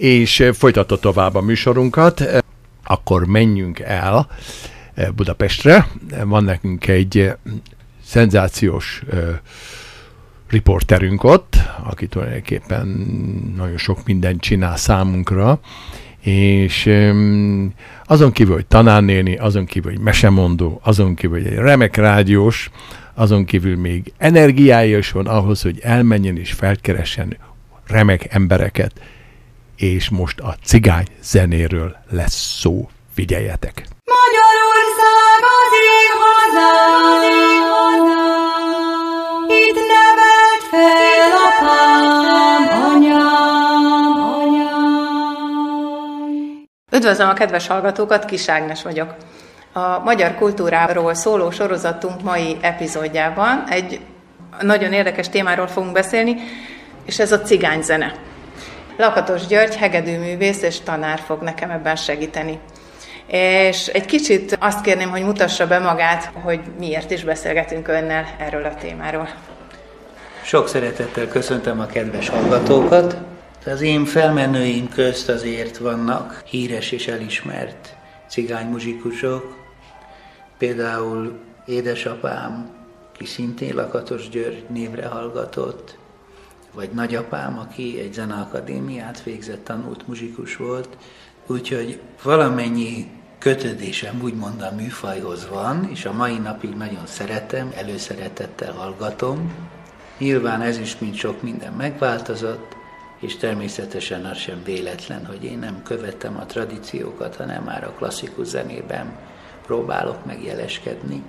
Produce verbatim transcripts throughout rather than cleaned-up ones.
és folytatta tovább a műsorunkat. Akkor menjünk el Budapestre. Van nekünk egy szenzációs riporterünk ott, aki tulajdonképpen nagyon sok mindent csinál számunkra, és azon kívül, hogy tanárnéni, azon kívül, hogy mesemondó, azon kívül, hogy egy remek rádiós, azon kívül még energiája is van ahhoz, hogy elmenjen és felkeressen remek embereket, és most a cigány zenéről lesz szó. Figyeljetek! Magyarország az én hazám, itt nevelt fel apám, anyám, anyám. Üdvözlöm a kedves hallgatókat, Kis Ágnes vagyok. A magyar kultúráról szóló sorozatunk mai epizódjában egy nagyon érdekes témáról fogunk beszélni, és ez a cigányzene. Lakatos György, hegedűművész és tanár fog nekem ebben segíteni. És egy kicsit azt kérném, hogy mutassa be magát, hogy miért is beszélgetünk önnel erről a témáról. Sok szeretettel köszöntöm a kedves hallgatókat. Az én felmenőim közt azért vannak híres és elismert cigánymuzsikusok. Például édesapám, ki szintén Lakatos György névre hallgatott, vagy nagyapám, aki egy zeneakadémiát végzett, tanult muzsikus volt. Úgyhogy valamennyi kötődésem úgymond a műfajhoz van, és a mai napig nagyon szeretem, előszeretettel hallgatom. Nyilván ez is, mint sok minden megváltozott, és természetesen az sem véletlen, hogy én nem követem a tradíciókat, hanem már a klasszikus zenében próbálok megjeleskedni.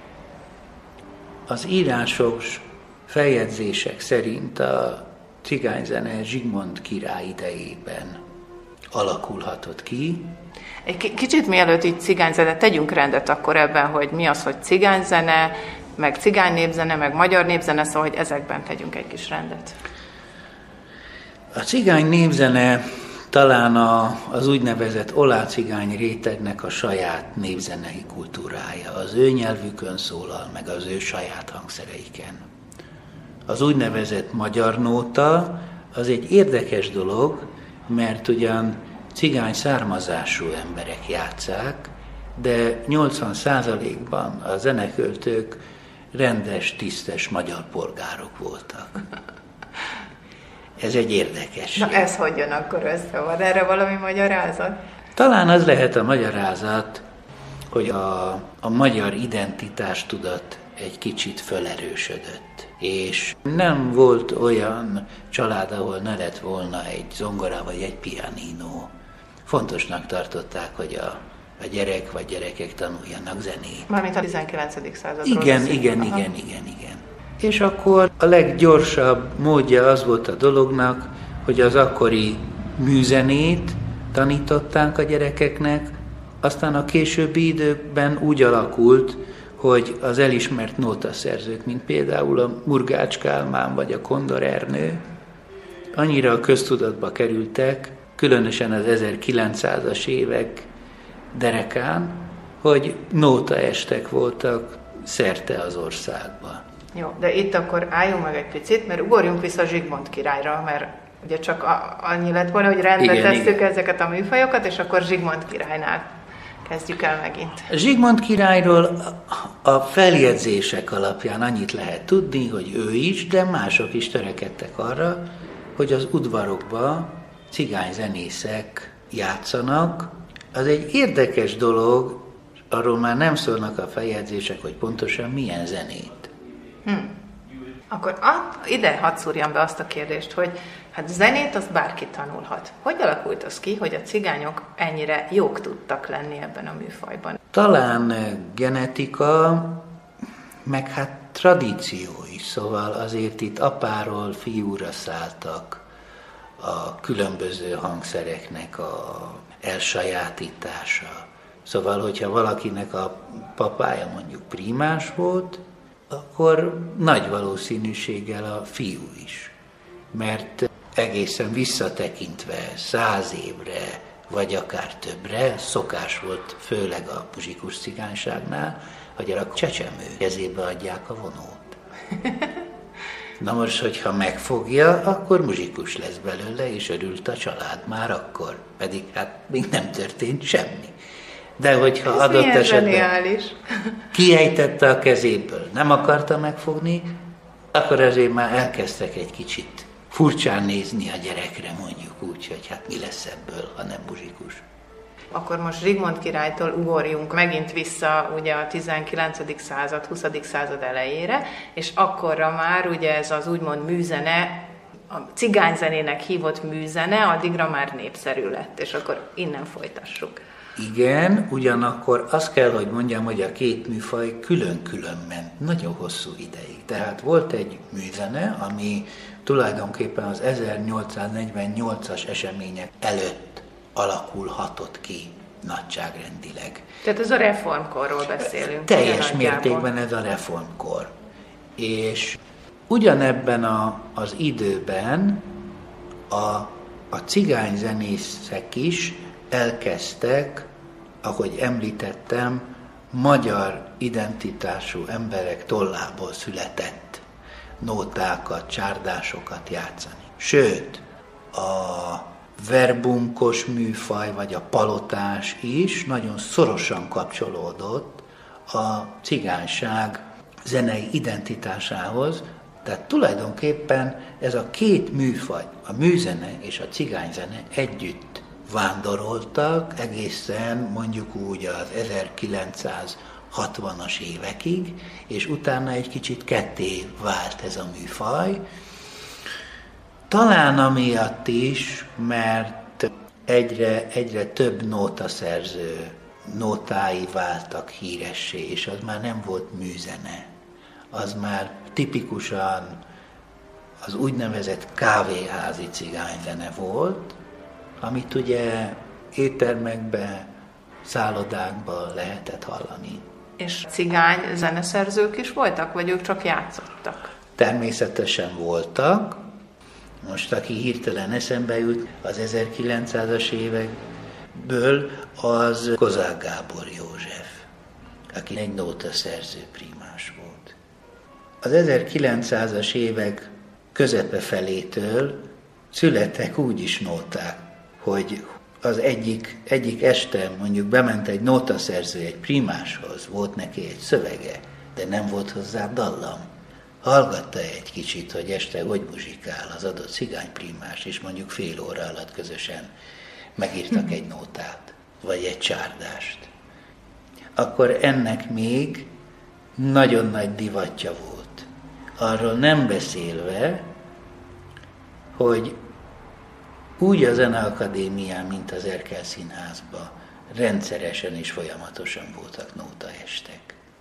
Az írásos feljegyzések szerint a cigányzene Zsigmond király idejében alakulhatott ki. Egy kicsit mielőtt így cigányzene, tegyünk rendet akkor ebben, hogy mi az, hogy cigányzene, meg cigánynépzene, meg magyar népzene, szóval, hogy ezekben tegyünk egy kis rendet. A cigány népzene talán a, az úgynevezett olácigány rétegnek a saját népzenei kultúrája. Az ő nyelvükön szólal, meg az ő saját hangszereiken. Az úgynevezett magyar nóta az egy érdekes dolog, mert ugyan cigány származású emberek játsszák, de nyolcvan százalékban a zeneköltők rendes, tisztes magyar polgárok voltak. Ez egy érdekes. Na ez hogy jön akkor össze? Van erre valami magyarázat? Talán az lehet a magyarázat, hogy a, a magyar identitástudat egy kicsit felerősödött. És nem volt olyan család, ahol ne lett volna egy zongora vagy egy pianino. Fontosnak tartották, hogy a, a gyerek vagy gyerekek tanuljanak zenét. Mármint a tizenkilencedik századról. Igen, igen, igen, igen, igen, igen. És akkor a leggyorsabb módja az volt a dolognak, hogy az akkori műzenét tanították a gyerekeknek, aztán a későbbi időkben úgy alakult, hogy az elismert nótaszerzők, mint például a Murgács Kálmán vagy a Kondor Ernő, annyira a köztudatba kerültek, különösen az ezerkilencszázas évek derekán, hogy nótaestek voltak szerte az országban. Jó, de itt akkor álljunk meg egy picit, mert ugorjunk vissza Zsigmond királyra, mert ugye csak a, annyi lett volna, hogy rendbe tesszük ezeket a műfajokat, és akkor Zsigmond királynál kezdjük el megint. Zsigmond királyról a feljegyzések alapján annyit lehet tudni, hogy ő is, de mások is törekedtek arra, hogy az udvarokba cigányzenészek játszanak. Az egy érdekes dolog, arról már nem szólnak a feljegyzések, hogy pontosan milyen zenét. Hm. Akkor a, ide hadd szúrjam be azt a kérdést, hogy hát zenét azt bárki tanulhat. Hogy alakult az ki, hogy a cigányok ennyire jók tudtak lenni ebben a műfajban? Talán genetika, meg hát tradíció is, szóval azért itt apáról fiúra szálltak a különböző hangszereknek a elsajátítása. Szóval, hogyha valakinek a papája mondjuk prímás volt, akkor nagy valószínűséggel a fiú is. Mert egészen visszatekintve száz évre, vagy akár többre, szokás volt, főleg a muzsikus cigányságnál, hogy a csecsemő kezébe adják a vonót. Na most, hogyha megfogja, akkor muzsikus lesz belőle, és örült a család már akkor. Pedig hát még nem történt semmi. De hogyha Ez adott milyen esetben zseniális. kiejtette a kezéből, nem akarta megfogni, akkor azért már elkezdtek egy kicsit furcsán nézni a gyerekre, mondjuk úgy, hogy hát mi lesz ebből, ha nem muzsikus. Akkor most Zsigmond királytól ugorjunk megint vissza ugye a tizenkilencedik század, huszadik század elejére, és akkorra már ugye ez az úgymond műzene, a cigányzenének hívott műzene addigra már népszerű lett, és akkor innen folytassuk. Igen, ugyanakkor azt kell, hogy mondjam, hogy a két műfaj külön-külön ment nagyon hosszú ideig. Tehát volt egy műzene, ami tulajdonképpen az ezernyolcszáznegyvennyolcas események előtt alakulhatott ki nagyságrendileg. Tehát ez a reformkorról beszélünk. Teljes mértékben ez a reformkor. És ugyanebben a, az időben a, a cigányzenészek is elkezdtek, ahogy említettem, magyar identitású emberek tollából született nótákat, csárdásokat játszani. Sőt, a verbunkos műfaj, vagy a palotás is nagyon szorosan kapcsolódott a cigányság zenei identitásához, tehát tulajdonképpen ez a két műfaj, a műzene és a cigányzene együtt vándoroltak egészen mondjuk úgy az ezerkilencszázhatvanas évekig, és utána egy kicsit ketté vált ez a műfaj. Talán amiatt is, mert egyre, egyre több nótaszerző nótái váltak híressé, és az már nem volt műzene. Az már tipikusan az úgynevezett kávéházi cigányzene volt, amit ugye éttermekben, szállodákban lehetett hallani. És cigány zeneszerzők is voltak, vagy ők csak játszottak? Természetesen voltak. Most, aki hirtelen eszembe jut az ezerkilencszázas évekből, az Kozák Gábor József, aki egy nótaszerző primás volt. Az ezerkilencszázas évek közepe felétől születtek úgy is nóták, hogy az egyik, egyik este mondjuk bement egy nótaszerző egy primáshoz, volt neki egy szövege, de nem volt hozzá dallam. Hallgatta egy kicsit, hogy este hogy muzsikál az adott cigányprimás, és mondjuk fél óra alatt közösen megírtak egy nótát, vagy egy csárdást. Akkor ennek még nagyon nagy divatja volt. Arról nem beszélve, hogy úgy a Zeneakadémián, mint az Erkel Színházban rendszeresen és folyamatosan voltak nótaestek.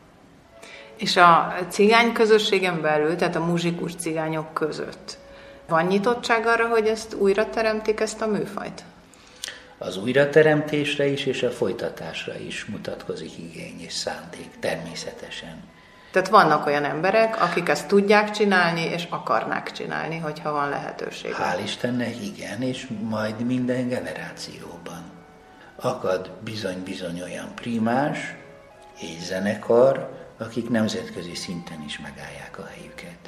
És a cigány közösségen belül, tehát a muzsikus cigányok között van nyitottság arra, hogy ezt újra teremtik, ezt a műfajt? Az újrateremtésre is és a folytatásra is mutatkozik igény és szándék, természetesen. Tehát vannak olyan emberek, akik ezt tudják csinálni, és akarnák csinálni, hogyha van lehetőség. Hál' Istennek igen, és majd minden generációban. Akad bizony-bizony olyan primás és zenekar, akik nemzetközi szinten is megállják a helyüket.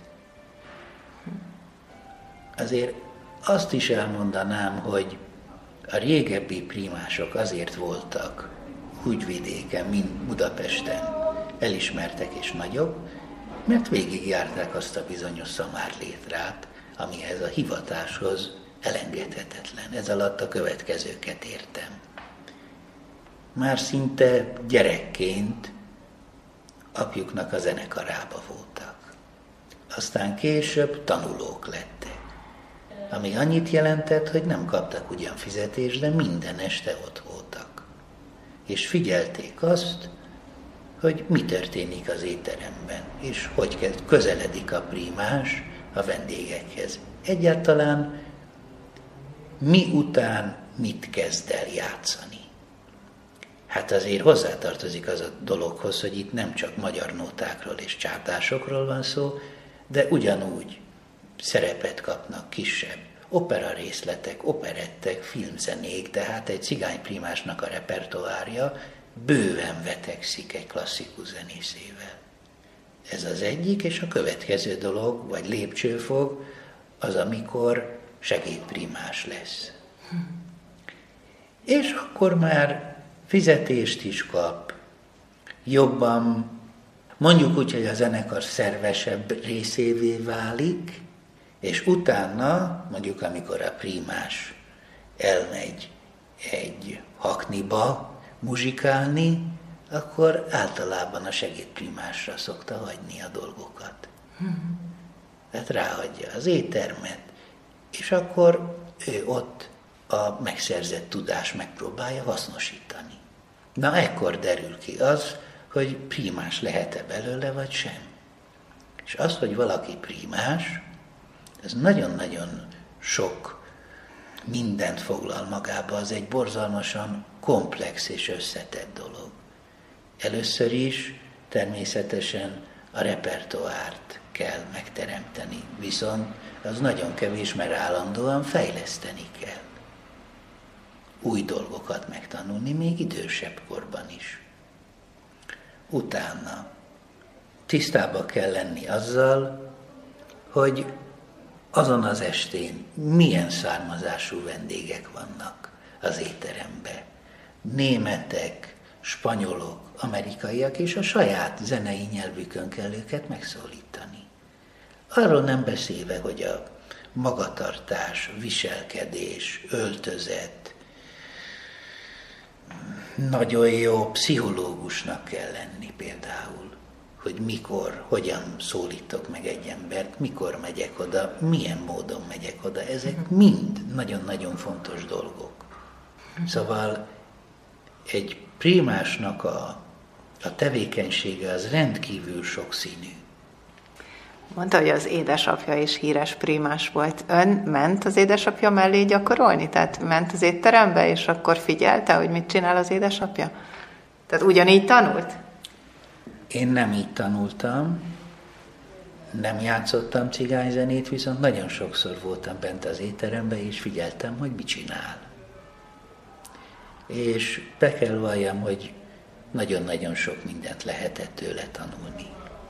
Azért azt is elmondanám, hogy a régebbi primások azért voltak úgy vidéken, mint Budapesten elismertek és nagyobb, mert végigjárták azt a bizonyos szamárlétrát, amihez a hivatáshoz elengedhetetlen. Ez alatt a következőket értem. Már szinte gyerekként apjuknak a zenekarába voltak. Aztán később tanulók lettek. Ami annyit jelentett, hogy nem kaptak ugyan fizetést, de minden este ott voltak. És figyelték azt, hogy mi történik az étteremben, és hogy közeledik a primás a vendégekhez. Egyáltalán mi után mit kezd el játszani. Hát azért hozzátartozik az a dologhoz, hogy itt nem csak magyar nótákról és csárdásokról van szó, de ugyanúgy szerepet kapnak kisebb opera részletek, operettek, filmzenék, tehát egy cigányprimásnak a repertoárja bőven vetekszik egy klasszikus zenészével. Ez az egyik, és a következő dolog, vagy lépcsőfok, az, amikor segédprimás lesz. Hm. És akkor már fizetést is kap, jobban, mondjuk úgy, hogy a zenekar szervesebb részévé válik, és utána, mondjuk amikor a primás elmegy egy hakniba muzsikálni, akkor általában a segédprimásra szokta hagyni a dolgokat. Hmm. Tehát ráhagyja az éttermet, és akkor ő ott a megszerzett tudást megpróbálja hasznosítani. Na, ekkor derül ki az, hogy primás lehet-e belőle, vagy sem. És az, hogy valaki primás, ez nagyon-nagyon sok mindent foglal magába, az egy borzalmasan komplex és összetett dolog. Először is természetesen a repertoárt kell megteremteni, viszont az nagyon kevés, mert állandóan fejleszteni kell. Új dolgokat megtanulni, még idősebb korban is. Utána tisztába kell lenni azzal, hogy azon az estén milyen származású vendégek vannak az étteremben. Németek, spanyolok, amerikaiak, és a saját zenei nyelvükön kell őket megszólítani. Arról nem beszélve, hogy a magatartás, viselkedés, öltözet, nagyon jó pszichológusnak kell lenni például, hogy mikor, hogyan szólítok meg egy embert, mikor megyek oda, milyen módon megyek oda. Ezek mind nagyon-nagyon fontos dolgok. Szóval egy primásnak a, a tevékenysége az rendkívül sokszínű. Mondta, hogy az édesapja is híres primás volt. Ön ment az édesapja mellé gyakorolni? Tehát ment az étterembe, és akkor figyelte, hogy mit csinál az édesapja? Tehát ugyanígy tanult? Én nem így tanultam, nem játszottam cigányzenét, viszont nagyon sokszor voltam bent az étteremben, és figyeltem, hogy mit csinál. És be kell valljam, hogy nagyon-nagyon sok mindent lehetett tőle tanulni.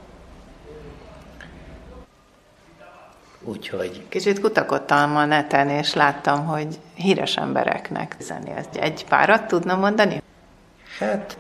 Úgyhogy... Kicsit kutakodtam a neten, és láttam, hogy híres embereknek zenél. Egy párat tudna mondani? Hát,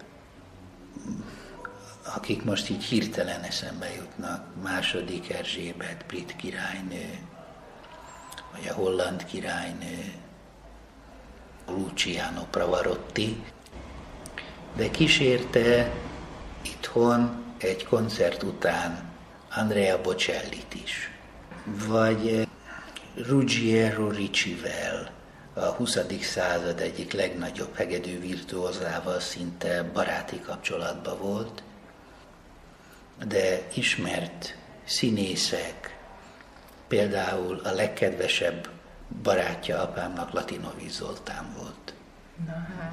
akik most így hirtelen eszembe jutnak, második Erzsébet, brit királynő, vagy a holland királynő, Luciano Pavarotti, de kísérte itthon egy koncert után Andrea Bocellit is, vagy Ruggiero Riccivel, a huszadik század egyik legnagyobb hegedű virtuózával szinte baráti kapcsolatban volt, de ismert színészek, például a legkedvesebb barátja apámnak Latinovics Zoltán volt. Na hát.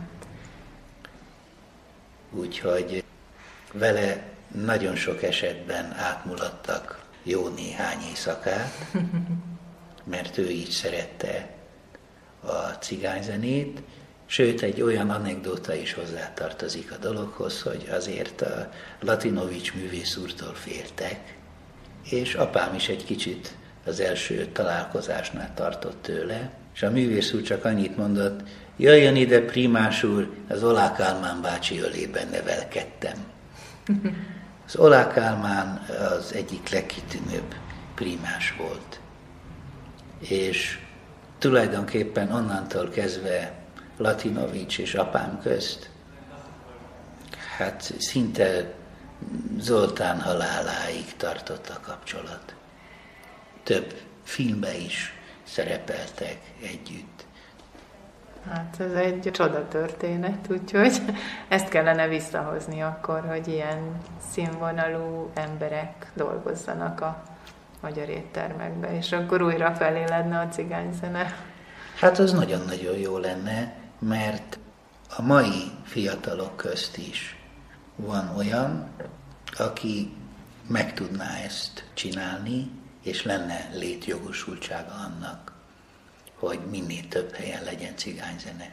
Úgyhogy vele nagyon sok esetben átmulattak jó néhány éjszakát, mert ő így szerette a cigányzenét, sőt, egy olyan anekdóta is hozzátartozik a dologhoz, hogy azért a Latinovics művész úrtól féltek, és apám is egy kicsit az első találkozásnál tartott tőle, és a művész úr csak annyit mondott, jöjjön ide, primás úr, az Oláh Kálmán bácsi ölében nevelkedtem. Az Oláh Kálmán az egyik legkitűnőbb primás volt. És tulajdonképpen onnantól kezdve Latinovics és apám közt, hát szinte Zoltán haláláig tartott a kapcsolat. Több filmbe is szerepeltek együtt. Hát ez egy csodatörténet, úgyhogy ezt kellene visszahozni akkor, hogy ilyen színvonalú emberek dolgozzanak a magyar éttermekben, és akkor újra feléledne a cigányzene. Hát az nagyon-nagyon jó lenne, mert a mai fiatalok közt is van olyan, aki meg tudná ezt csinálni, és lenne létjogosultsága annak, hogy minél több helyen legyen cigányzene.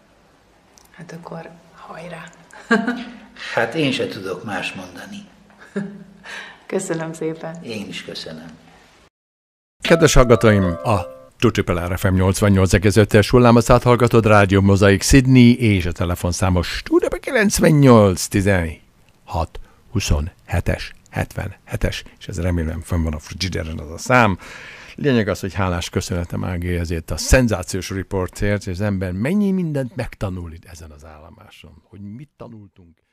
Hát akkor hajrá! Hát én se tudok más mondani. Köszönöm szépen. Én is köszönöm. Kedves hallgatóim, a Tutripel er ef em nyolcvannyolc egész ötös hullámaszát hallgatod, Rádió Mozaik Sydney, és a telefonszámos stúdióban kilencvennyolc tizenhat huszonhetes hetvenhetes, és ez remélem fönn van a frigideren az a szám. Lényeg az, hogy hálás köszönetem Ági ezért a szenzációs riportért, és az ember mennyi mindent megtanul itt ezen az állomáson, hogy mit tanultunk.